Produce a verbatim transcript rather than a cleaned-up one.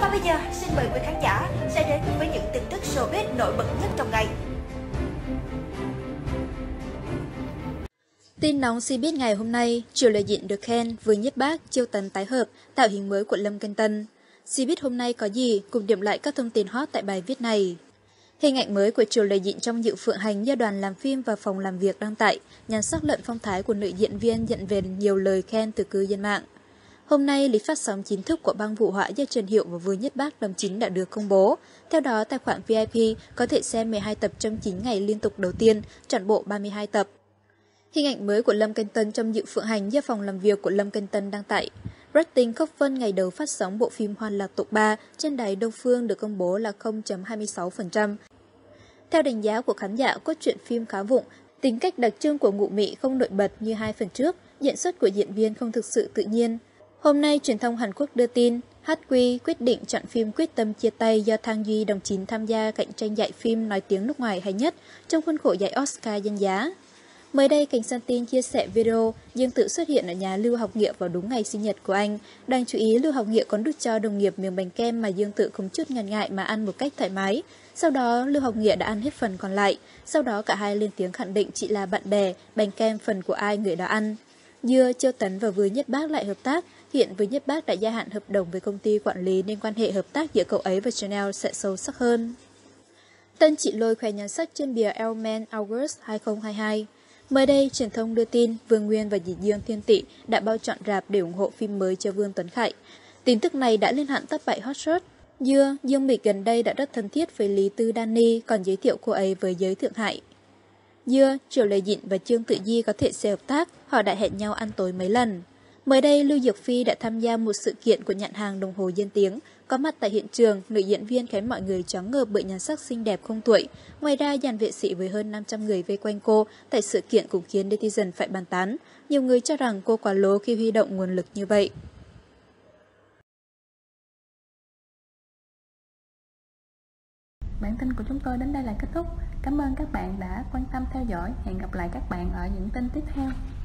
Còn bây giờ, xin mời quý khán giả sẽ đến với những tin tức showbiz nổi bật nhất trong ngày. Tin nóng showbiz ngày hôm nay, Triệu Lệ Dĩnh được khen với Nhất Bác, Chiêu Tấn tái hợp, tạo hình mới của Lâm Canh Tân. Showbiz hôm nay có gì? Cùng điểm lại các thông tin hot tại bài viết này. Hình ảnh mới của Triệu Lệ Dĩnh trong dự phượng hành do đoàn làm phim và phòng làm việc đăng tải, nhằm xác lệnh phong thái của nữ diễn viên nhận về nhiều lời khen từ cư dân mạng. Hôm nay, lịch phát sóng chính thức của băng vụ họa do Trần Hiệu và Vương Nhất Bác làm chính đã được công bố. Theo đó, tài khoản vi ai pi có thể xem mười hai tập trong chín ngày liên tục đầu tiên, trọn bộ ba mươi hai tập. Hình ảnh mới của Lâm Canh Tân trong dự phượng hành do phòng làm việc của Lâm Canh Tân đăng tải. Rating khốc phân ngày đầu phát sóng bộ phim Hoan Lạc Tục ba trên đài Đông Phương được công bố là không phẩy hai mươi sáu phần trăm. Theo đánh giá của khán giả, cốt truyện phim khá vụng, tính cách đặc trưng của Ngụ Mị không nổi bật như hai phần trước, diễn xuất của diễn viên không thực sự tự nhiên. Hôm nay, truyền thông Hàn Quốc đưa tin, hát quy quyết định chọn phim Quyết Tâm Chia Tay do Thang Duy đồng chín tham gia cạnh tranh giải phim nói tiếng nước ngoài hay nhất trong khuôn khổ giải Oscar danh giá. Mới đây, Cảnh San Tin chia sẻ video Dương Tự xuất hiện ở nhà Lưu Học Nghĩa vào đúng ngày sinh nhật của anh. Đáng chú ý, Lưu Học Nghĩa còn đút cho đồng nghiệp miếng bánh kem mà Dương Tự không chút ngần ngại mà ăn một cách thoải mái. Sau đó, Lưu Học Nghĩa đã ăn hết phần còn lại. Sau đó, cả hai lên tiếng khẳng định chỉ là bạn bè, bánh kem phần của ai người đó ăn. Dưa, Chiêu Tấn và Vương Nhất Bác lại hợp tác. Hiện Vương Nhất Bác đã gia hạn hợp đồng với công ty quản lý nên quan hệ hợp tác giữa cậu ấy và Chanel sẽ sâu sắc hơn. Tân Chị Lôi khoe nhan sắc trên bìa Elle Men August hai không hai hai. Mới đây, truyền thông đưa tin Vương Nguyên và Dĩ Dương Thiên Tỷ đã bao chọn rạp để ủng hộ phim mới cho Vương Tuấn Khải. Tin tức này đã lên hạng top bảy hot search. Dưa, Dương Mịch gần đây đã rất thân thiết với Lý Tư Danny, còn giới thiệu cô ấy với giới Thượng Hải. Dưa, Triệu Lệ Dĩnh và Trương Tự Di có thể sẽ hợp tác, họ đã hẹn nhau ăn tối mấy lần. Mới đây, Lưu Diệc Phi đã tham gia một sự kiện của nhãn hàng đồng hồ Dân Tiếng. Có mặt tại hiện trường, nữ diễn viên khiến mọi người choáng ngợp bởi nhan sắc xinh đẹp không tuổi. Ngoài ra, dàn vệ sĩ với hơn năm trăm người vây quanh cô tại sự kiện cũng khiến netizen phải bàn tán. Nhiều người cho rằng cô quá lố khi huy động nguồn lực như vậy. Bản tin của chúng tôi đến đây là kết thúc. Cảm ơn các bạn đã quan tâm theo dõi. Hẹn gặp lại các bạn ở những tin tiếp theo.